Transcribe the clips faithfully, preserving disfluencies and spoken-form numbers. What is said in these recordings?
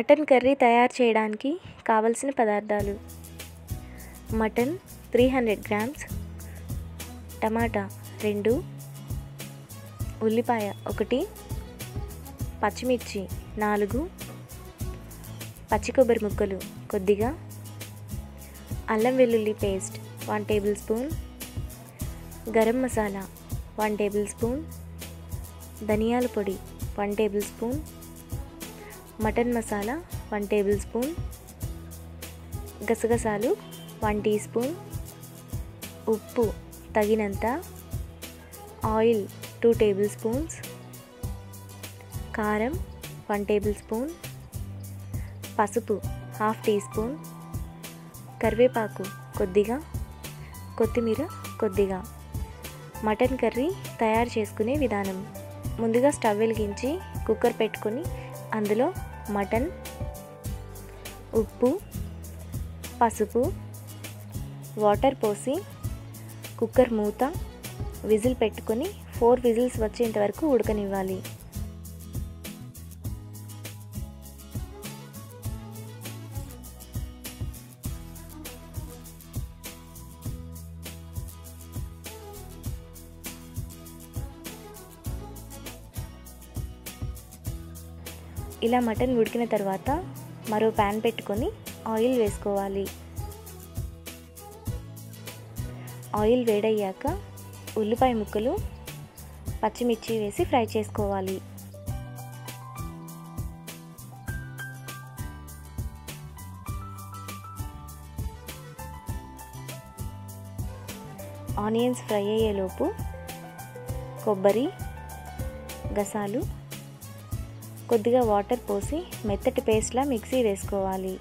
Mutton curry తయారు చేయడానికి కావలసిన పదార్థాలు: mutton three hundred grams, tomato రెండు, ఉల్లిపాయ ఒకటి, పచ్చిమిర్చి నాలుగు, పచ్చి కొబ్బరి ముక్కలు కొద్దిగా, అల్లం వెల్లుల్లి paste one tablespoon, garam masala one tablespoon, ధనియాల పొడి one tablespoon, mutton masala one tablespoon, గసగసాలు వన్ టీ స్పూన్, ఉప్పు తగినంత, ఆయిల్ టూ టేబుల్ స్పూన్స్, కారం వన్ టేబుల్ స్పూన్, పసుపు హాఫ్ టీ స్పూన్, కరివేపాకు కొద్దిగా, కొత్తిమీర కొద్దిగా. మటన్ కర్రీ తయారు చేసుకునే విధానం: ముందుగా స్టవ్ వెలిగించి కుక్కర్ పెట్టుకొని అందులో మటన్, ఉప్పు, పసుపు, వాటర్ పోసి కుక్కర్ మూత విజిల్ పెట్టుకొని ఫోర్ విజిల్స్ వచ్చేంత వరకు ఉడకనివ్వాలి. ఇలా మటన్ ఉడికిన తర్వాత మరో ప్యాన్ పెట్టుకొని ఆయిల్ వేసుకోవాలి. ఆయిల్ వేడయ్యాక ఉల్లిపాయ ముక్కలు, పచ్చిమిర్చి వేసి ఫ్రై చేసుకోవాలి. ఆనియన్స్ ఫ్రై అయ్యేలోపు కొబ్బరి, గసాలు, కొద్దిగా వాటర్ పోసి మెత్తటి పేస్ట్లా మిక్సీ వేసుకోవాలి.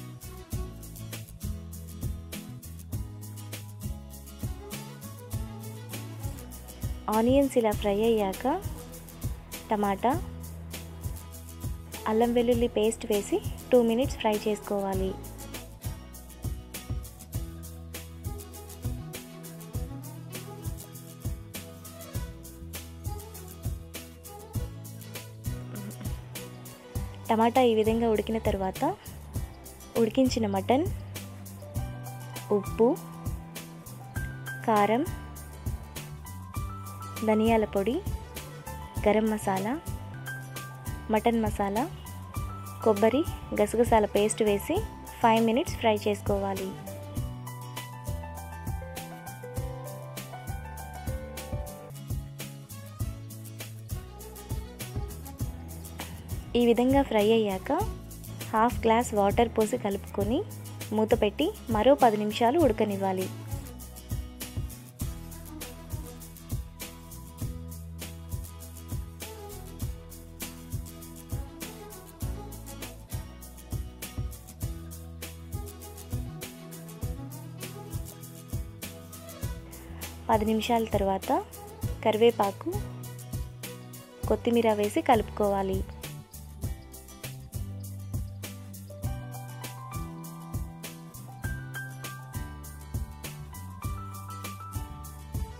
ఆనియన్స్ ఇలా ఫ్రై అయ్యాక టమాటా, అల్లం వెల్లుల్లి పేస్ట్ వేసి టూ మినిట్స్ ఫ్రై చేసుకోవాలి. టమాటా ఈ విధంగా ఉడికిన తర్వాత ఉడికించిన మటన్, ఉప్పు, కారం, ధనియాల పొడి, గరం మసాలా, మటన్ మసాలా, కొబ్బరి, గసగసాల పేస్ట్ వేసి ఫైవ్ మినిట్స్ ఫ్రై చేసుకోవాలి. ఈ విధంగా ఫ్రై అయ్యాక హాఫ్ గ్లాస్ వాటర్ పోసి కలుపుకొని మూత పెట్టి మరో పది నిమిషాలు ఉడకనివ్వాలి. పది నిమిషాల తర్వాత కరివేపాకు, కొత్తిమీర వేసి కలుపుకోవాలి.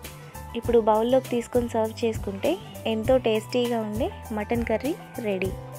ఇప్పుడు బౌల్లోకి తీసుకొని సర్వ్ చేసుకుంటే ఎంతో టేస్టీగా ఉండే మటన్ కర్రీ రెడీ.